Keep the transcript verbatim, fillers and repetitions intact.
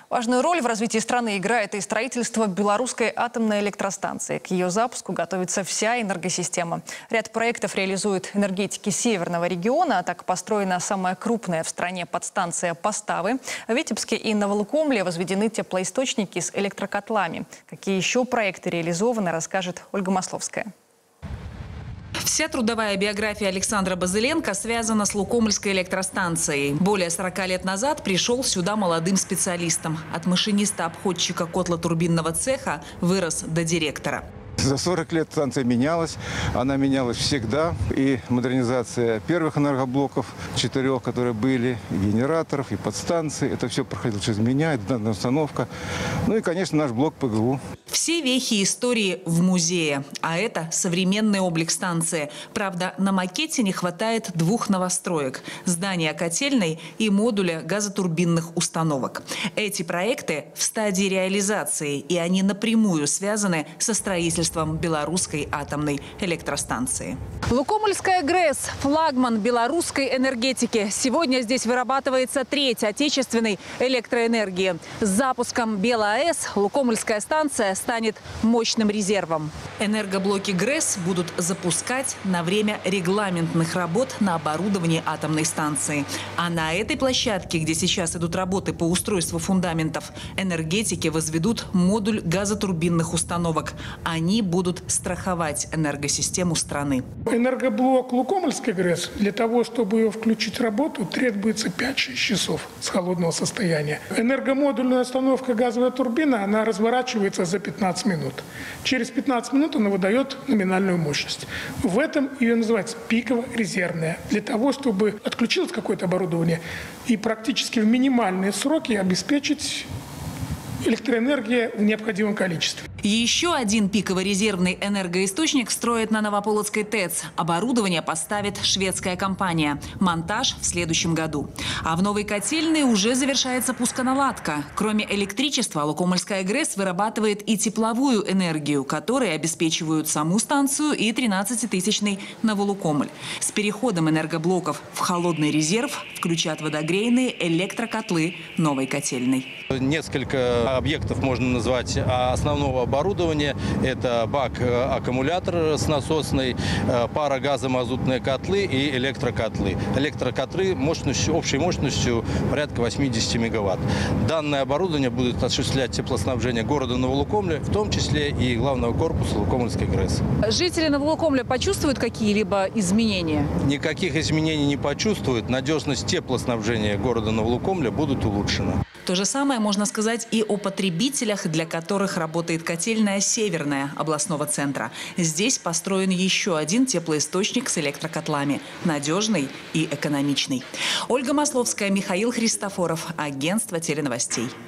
Важную роль в развитии страны играет и строительство белорусской атомной электростанции. К ее запуску готовится вся энергосистема. Ряд проектов реализуют энергетики Северного региона. Так построена самая крупная в стране подстанция Поставы. В Витебске и Новолукомле возведены теплоисточники с электрокотлами. Какие еще проекты реализованы, расскажет Ольга Масловская. Вся трудовая биография Александра Базыленко связана с Лукомльской электростанцией. Более сорока лет назад пришел сюда молодым специалистом. От машиниста-обходчика котлотурбинного цеха вырос до директора. За сорок лет станция менялась. Она менялась всегда. И модернизация первых энергоблоков, четырех, которые были, и генераторов, и подстанций. Это все проходило через меня, это данная установка. Ну и, конечно, наш блок ПГУ. Все вехи истории в музее. А это современный облик станции. Правда, на макете не хватает двух новостроек – здания котельной и модуля газотурбинных установок. Эти проекты в стадии реализации, и они напрямую связаны со строительством белорусской атомной электростанции. Лукомльская ГРЭС – флагман белорусской энергетики. Сегодня здесь вырабатывается треть отечественной электроэнергии. С запуском БелАЭС Лукомльская станция станет мощным резервом. Энергоблоки ГРЭС будут запускать на время регламентных работ на оборудовании атомной станции. А на этой площадке, где сейчас идут работы по устройству фундаментов, энергетики возведут модуль газотурбинных установок. Они будут страховать энергосистему страны. Энергоблок Лукомльской ГРЭС для того, чтобы ее включить в работу, требуется пять-шесть часов с холодного состояния. Энергомодульная установка газовая турбина, она разворачивается за пятнадцать минут. Через пятнадцать минут она выдает номинальную мощность. В этом ее называется пиково-резервная. Для того, чтобы отключилось какое-то оборудование и практически в минимальные сроки обеспечить электроэнергию в необходимом количестве. Еще один пиково-резервный энергоисточник строит на Новополоцкой ТЭЦ. Оборудование поставит шведская компания. Монтаж в следующем году. А в новой котельной уже завершается пусконаладка. Кроме электричества, Лукомльская ГРЭС вырабатывает и тепловую энергию, которые обеспечивают саму станцию и тринадцатитысячный Новолукомль. С переходом энергоблоков в холодный резерв включат водогрейные электрокотлы новой котельной. Несколько объектов можно назвать основного оборудования. Это бак-аккумулятор с насосной, парогазомазутные котлы и электрокотлы. Электрокотлы мощностью, общей мощностью порядка восьмидесяти мегаватт. Данное оборудование будет осуществлять теплоснабжение города Новолукомля, в том числе и главного корпуса Лукомльской ГРЭС. Жители Новолукомля почувствуют какие-либо изменения? Никаких изменений не почувствуют. Надежность теплоснабжения города Новолукомля будет улучшена. То же самое можно сказать и о потребителях, для которых работает котельная Северная областного центра. Здесь построен еще один теплоисточник с электрокотлами. Надежный и экономичный. Ольга Масловская, Михаил Христофоров. Агентство теленовостей.